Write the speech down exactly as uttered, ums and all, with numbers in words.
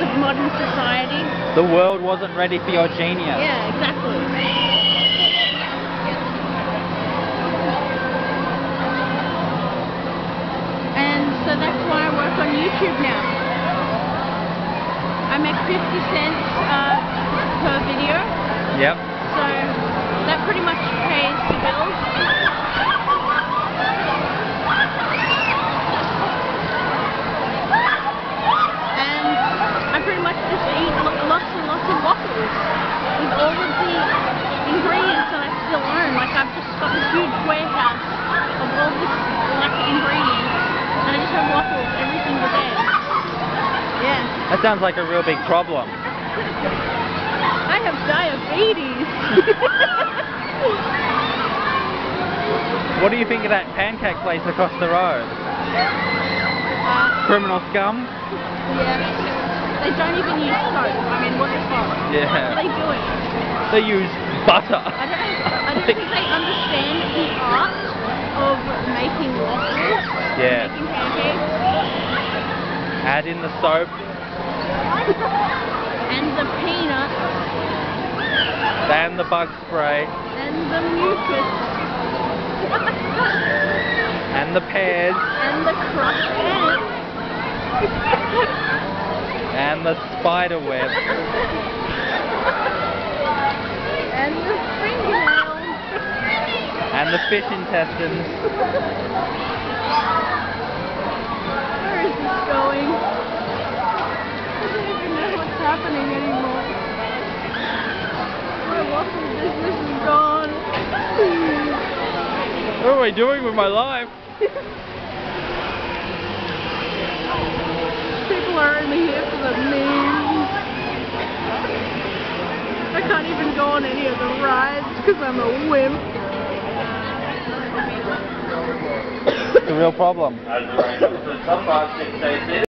of modern society. The world wasn't ready for your genius. Yeah, exactly. And so that's why I work on YouTube now. I make fifty cents uh, per video. Yep. So that pretty much pays the bills. And I pretty much just eat lots and lots of waffles with all of the ingredients that I still own. Like I've just got this huge warehouse of all this like ingredients, and I just have waffles every single day. Yeah. That sounds like a real big problem. I have diabetes. What do you think of that pancake place across the road? Uh, Criminal scum? yeah. They don't even use soap. I mean, what the fuck? Yeah. What are they doing? They use butter. I don't, I don't think they understand the art of making waffles. Yeah. Making pancakes. Add in the soap. And the peanuts. And the bug spray. And the mucus. And the pears. And the crushed eggs. And the spider web. And the fingernails. And the fish intestines. Where is this going? I don't even know what's happening anymore. My waffle business is gone. What am I doing with my life? People are only here for the memes. I can't even go on any of the rides because I'm a wimp. It's a real problem.